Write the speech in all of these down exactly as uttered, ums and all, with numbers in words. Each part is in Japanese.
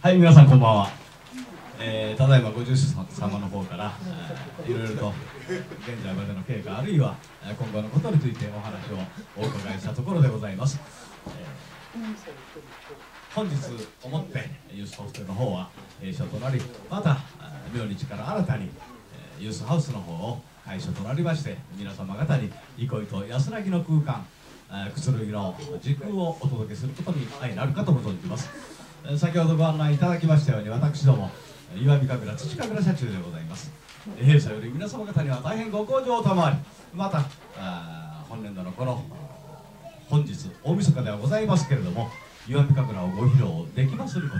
はい、皆さんこんばんは。えー、ただいまご住職様の方から、えー、いろいろと現在までの経過あるいは今後のことについてお話をお伺いしたところでございます。えー、本日をもってユースホステルの方は閉所となり、また明日から新たにユースハウスの方を開所となりまして、皆様方に憩いと安らぎの空間、くつろぎの時空をお届けすることに相なるかと存じます。先ほどご案内いただきましたように、私ども石見神楽土神楽社中でございます。弊社より皆様方には大変ご好評を賜り、また本年度のこの本日大晦日ではございますけれども、石見神楽をご披露できますること、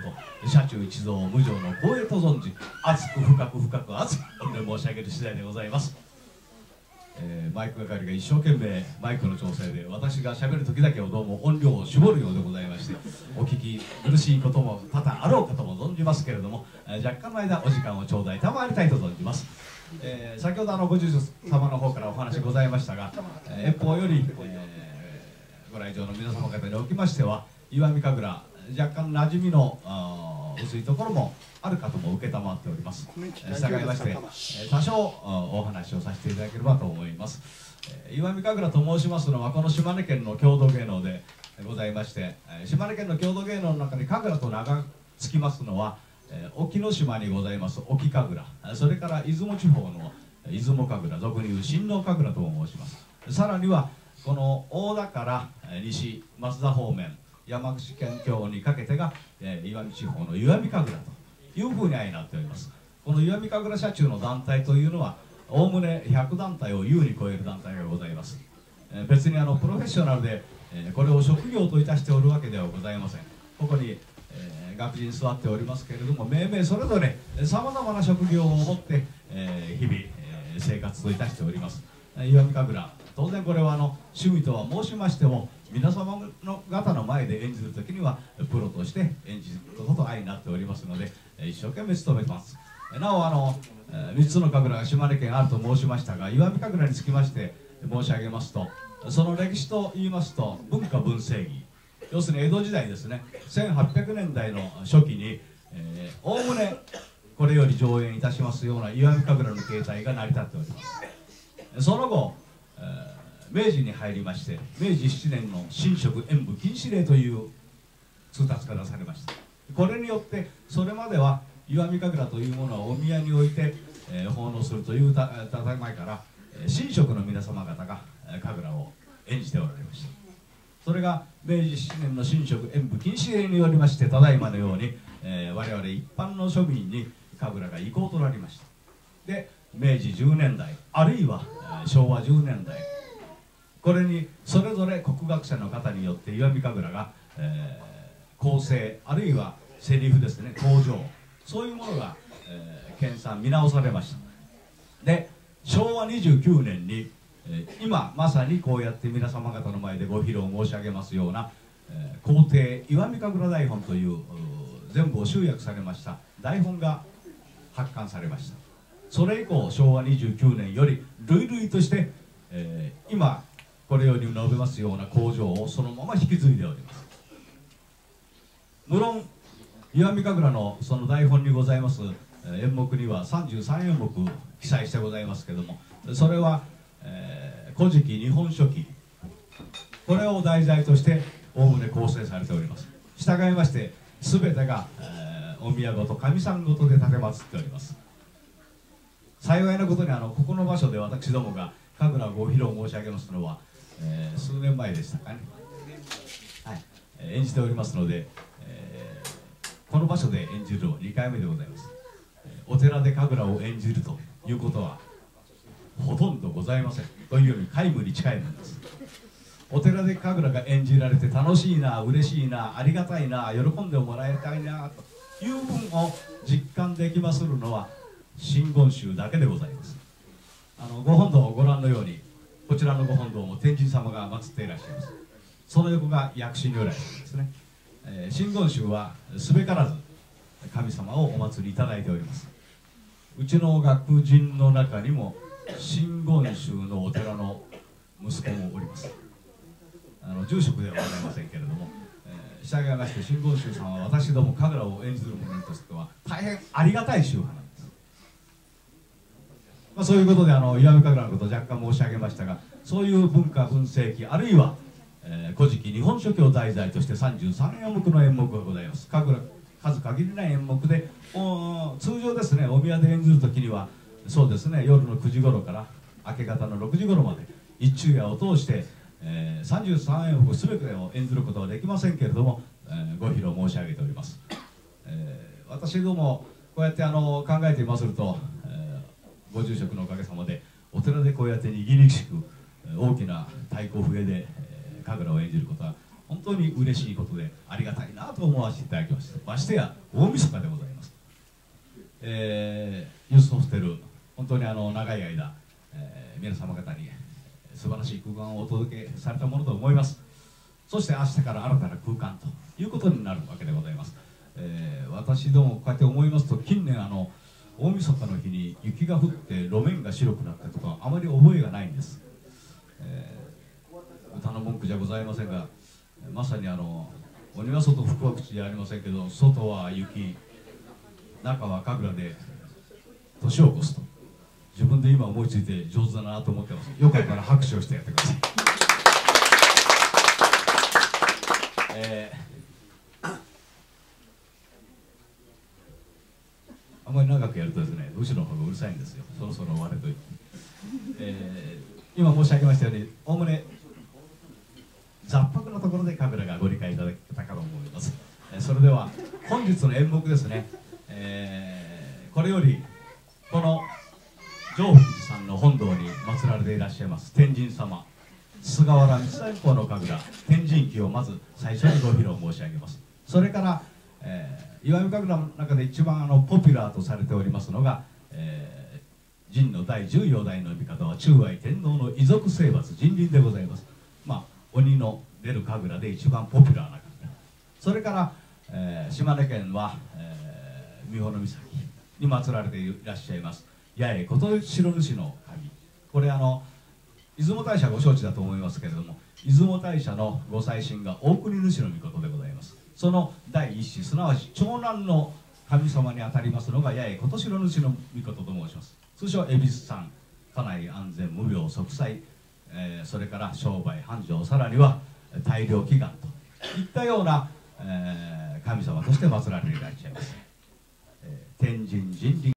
社中一同無常の光栄と存じ、厚く深く深く厚く御礼申し上げる次第でございます。えー、マイク係が一生懸命マイクの調整で、私がしゃべる時だけをどうも音量を絞るようでございまして、お聞き苦しいことも多々あろうかとも存じますけれども、えー、若干の間お時間を頂戴賜りたいと存じます。えー、先ほどあのご住職様の方からお話ございましたが、えー、遠方より、えー、ご来場の皆様方におきましては、石見神楽若干馴染みの薄いところもあるかとも受けたまっております。従いまして多少お話をさせていただければと思います。石見神楽と申しますのは、この島根県の郷土芸能でございまして、島根県の郷土芸能の中に神楽と名が付きますのは、沖ノ島にございます沖神楽、それから出雲地方の出雲神楽、俗に言う親王神楽と申します。さらにはこの大田から西松田方面、山口県境にかけてが、えー、岩見地方の石見神楽というふうに相なっております。この石見神楽社中の団体というのはおおむねひゃくだんたいを優に超える団体がございます。えー、別にあのプロフェッショナルで、えー、これを職業といたしておるわけではございません。ここに、えー、学人座っておりますけれども、命名それぞれさまざまな職業を持って、えー、日々、えー、生活といたしております。石見神楽、当然これはあの趣味とは申しましても、皆様の方の前で演じる時にはプロとして演じることと相なっておりますので、一生懸命努めてます。なおあのみっつの神楽が島根県あると申しましたが、石見神楽につきまして申し上げますと、その歴史といいますと文化文政儀、要するに江戸時代ですね、せんはっぴゃくねんだいの初期におおむねこれより上演いたしますような石見神楽の形態が成り立っております。その後、えー明治に入りまして、明治しちねんの神職演武禁止令という通達が出されました。これによってそれまでは石見神楽というものをお宮に置いて、えー、奉納するというたたた前から、えー、神職の皆様方が、えー、神楽を演じておられました。それが明治しちねんの神職演武禁止令によりまして、ただいまのように、えー、我々一般の庶民に神楽が移行となりました。で明治じゅうねんだい、あるいは、えー、しょうわじゅうねんだい、これにそれぞれ国学者の方によって石見神楽が、えー、構成あるいはセリフですね、口上、そういうものが、えー、研鑽見直されました。でしょうわにじゅうきゅうねんに、えー、今まさにこうやって皆様方の前でご披露申し上げますような、えー、皇帝石見神楽台本という全部を集約されました台本が発刊されました。それ以降しょうわにじゅうきゅうねんより類々として、えー、今これより述べますような口上をそのまま引き継いでおります。無論石見神楽のその台本にございます演目にはさんじゅうさんえんもく記載してございますけれども、それは「えー、古事記」「日本書紀」、これを題材としておおむね構成されております。従いまして全てが、えー、お宮ごと神さんごとで奉っております。幸いなことにあのここの場所で私どもが神楽をご披露申し上げますのは、えー、数年前でしたかね、はい、演じておりますので、えー、この場所で演じるのにかいめでございます。お寺で神楽を演じるということはほとんどございませんというより皆無に近いものです。お寺で神楽が演じられて楽しいな、嬉しいな、ありがたいな、喜んでもらいたいなという分を実感できまするのは真言宗だけでございます。あのご本堂をご覧のように、こちらのご本堂も天神様が祀っていらっしゃいます。その横が薬師如来ですね。えー、真言宗はすべからず神様をお祀りいただいております。うちの学人の中にも真言宗のお寺の息子もおります。あの住職ではございませんけれども、えー、 従いまして真言宗さんは私ども神楽を演じる者としては大変ありがたい宗派なんです。まあ、そういうことであの石見神楽のことを若干申し上げましたが、そういう文化文世紀あるいは「えー、古事記日本書紀」を題材としてさんじゅうさんえん目の演目がございます。神楽数限りない演目で、通常ですねお宮で演ずる時にはそうですね夜のくじ頃から明け方のろくじ頃まで一昼夜を通して、えー、さんじゅうさんえん目全てを演ずることはできませんけれども、えー、ご披露申し上げております。えー、私どもこうやってあの考えていますると、えー、ご住職のおかげさまでお寺でこうやって握りしく大きな太鼓笛で、えー、神楽を演じることは本当に嬉しいことでありがたいなと思わせていただきました。ましてや大晦日でございます。えー、ユースホステル本当にあの長い間、えー、皆様方に素晴らしい空間をお届けされたものと思います。そして明日から新たな空間ということになるわけでございます。えー、私どもこうやって思いますと近年あの大晦日の日に雪が降って路面が白くなったとかあまり覚えがないんです。えー、歌の文句じゃございませんがまさにあの鬼は外福は口じゃありませんけど外は雪中は神楽で年を越すと自分で今思いついて上手だなと思ってます。よかったら拍手をしてやってください。えー、あんまり長くやるとですね後ろの方がうるさいんですよ。そろそろ終われと言って、えー、今申し上げましたようにおおむね雑白のところで神楽がご理解いただけたかと思います。えー、それでは本日の演目ですね、えー、これよりこの上福寺さんの本堂に祀られていらっしゃいます天神様菅原道太鼓の神楽天神記をまず最初にご披露申し上げます。それから、えー、石見神楽の中で一番あのポピュラーとされておりますのが、えー、神の第十四代の御方は中愛天皇の遺族征伐神輪でございます。まあ鬼の出る神楽で一番ポピュラーな神楽。それから、えー、島根県は、えー、三保岬に祀られていらっしゃいます八重琴白主の神。これあの出雲大社ご承知だと思いますけれども出雲大社のご祭神が大国主の御事でございます。その第一子すなわち長男の神様にあたりますのが八重琴白主の御事と申します。通称恵比寿さん家内安全無病息災、えー、それから商売繁盛さらには大量祈願といったような、えー、神様として祀られていらっしゃいます。えー、天神神輪